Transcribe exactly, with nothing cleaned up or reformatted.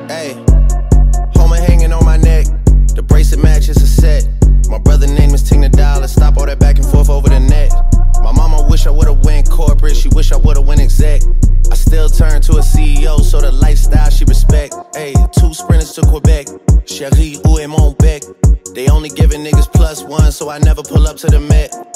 Ayy, Homer hanging on my neck. The bracelet match is a set. My brother name is Tina Dollar. Stop all that back and forth over the net. My mama wish I would've went corporate. She wish I would've went exec. I still turn to a C E O, so the lifestyle she respect. Ayy, two sprinters to Quebec. Chérie, où est mon bec? They only giving niggas plus one, so I never pull up to the Met.